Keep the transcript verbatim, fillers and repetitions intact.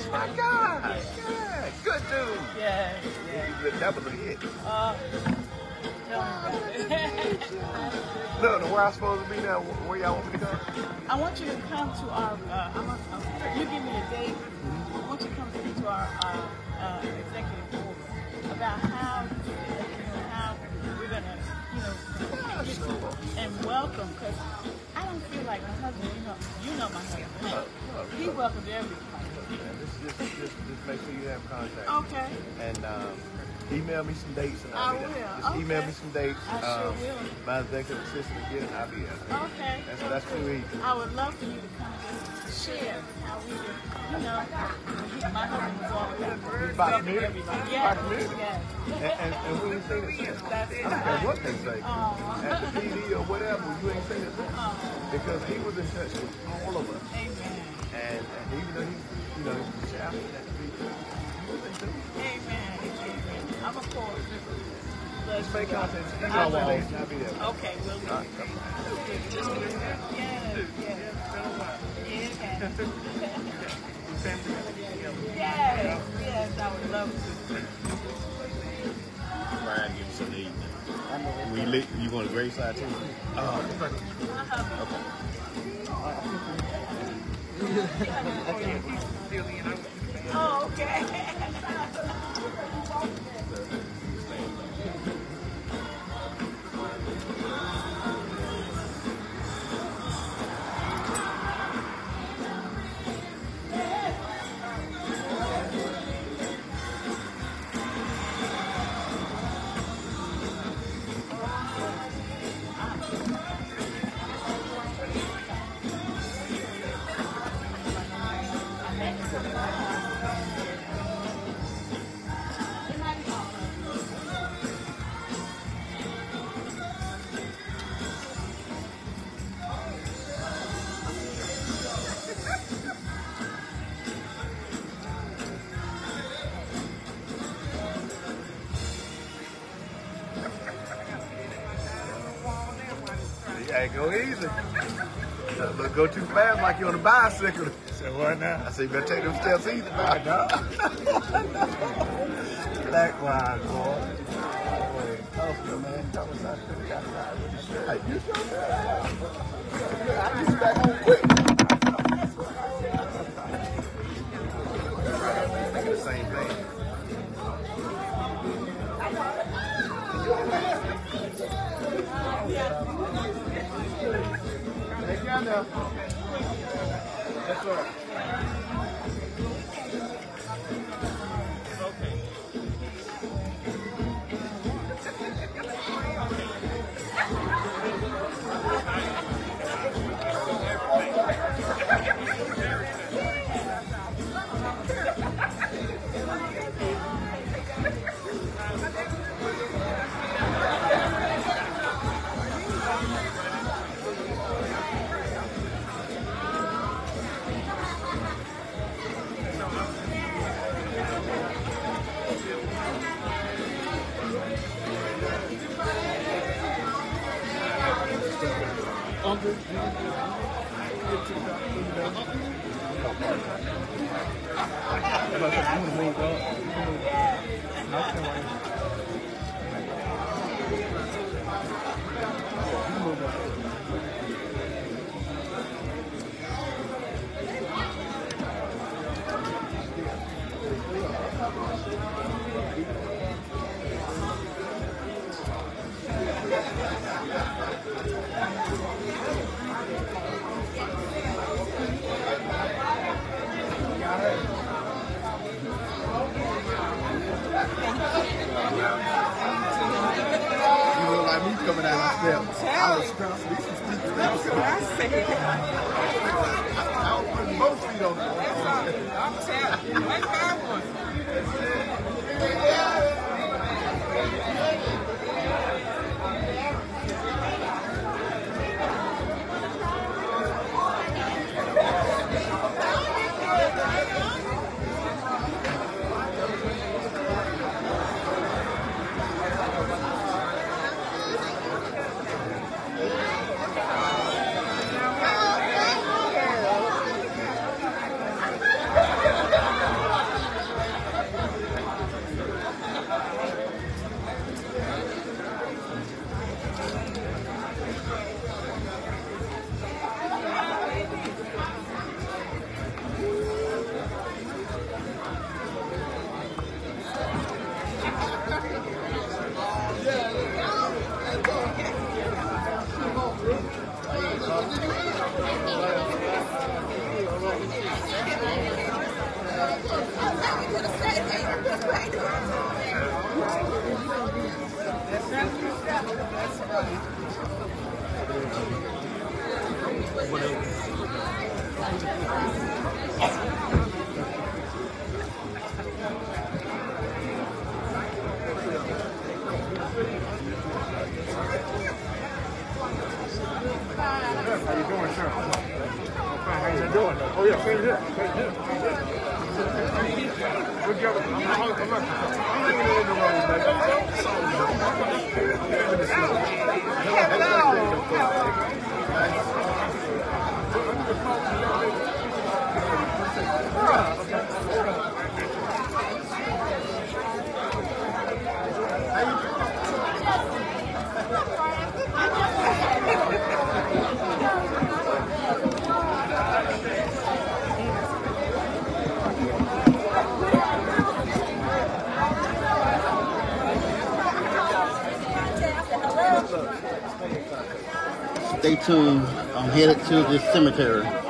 my God. Yeah. Good dude. Yeah. yeah. That was a hit. Uh, Look, where I'm supposed to be now, where y'all want me to go? I want you to come to our, uh, I'm a, uh, you give me a date. I want you to come to our uh, uh, executive board about how, you know, how we're going to, you know, and welcome, because I don't feel like my husband, you know, you know my husband. He welcomes everybody. Just, just, just, just make sure you have contact. Okay. And um, email me some dates. And I I'll be will. there. Just email Okay. me some dates. I sure um, will. My executive assistant again, and I'll be there. Okay. That's, that's too easy. I would love for you to come and share how we do, you know, he, my husband was all about welcoming everybody. Yeah. Yeah. And, and, and we ain't seen it since. That's I don't care what they say. Aww. At the P D or whatever, you ain't seen it since. Aww. Because he was in touch with all of us. Amen. And, and even though he's, you know, he's the chaplain at the P D, he was in touch. Amen. Amen. I'm a forward. Just make contact. You know what days, I'll be there. Okay, we'll do. All right, come on. Yes, yes. Yes, yes, yes, I would love to. Brian, give me some to eat. We lit, you want a great side too? Oh, okay. Oh, okay. Hey, go easy. Look, go too fast like you're on a bicycle. So what now? I say you better take them steps easy now. Likewise, boy. Oh, man, tell us how to got right with the shirt. Hey, you sure that? I get you back home quick. Thinking the same thing. Take care now. Yes, sir. Coming down the steps. I was stressed. These some steep steps. That's what I said. I was putting both feet on the I'm telling you, let's have one. yeah, same here. Same here. We got it. I'm not, I'm not, I'm not even in the wrong Stay tuned. I'm headed to this cemetery.